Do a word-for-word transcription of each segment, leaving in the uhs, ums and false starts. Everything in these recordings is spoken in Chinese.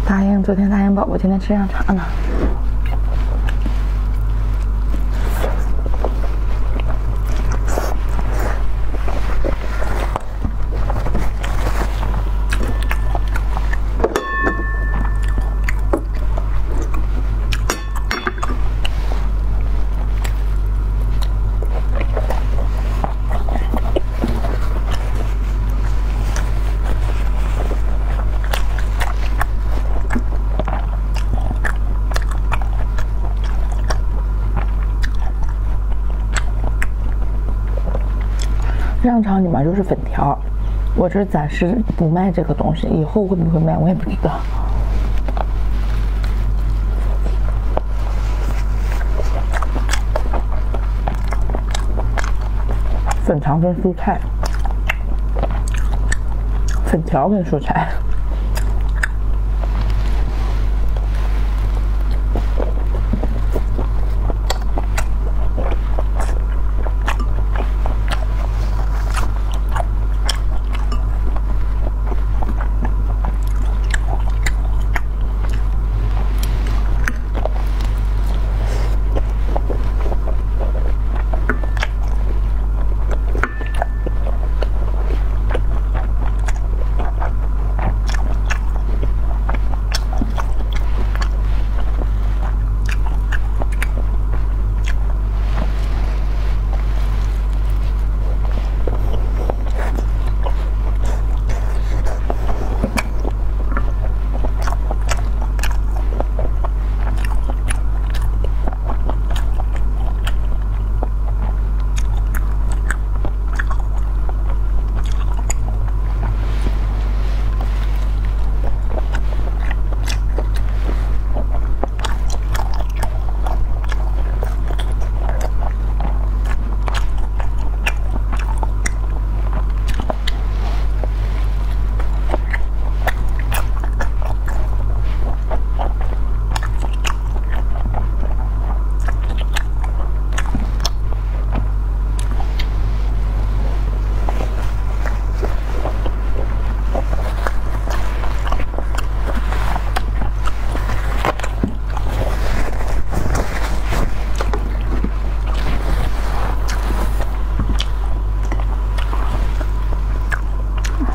答应昨天答应宝宝今天吃上茶呢。商场里面就是粉条，我这暂时不卖这个东西，以后会不会卖我也不知道。粉肠跟蔬菜，粉条跟蔬菜。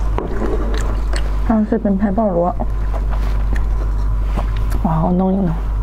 上视频拍鲍螺，哇，我弄一弄。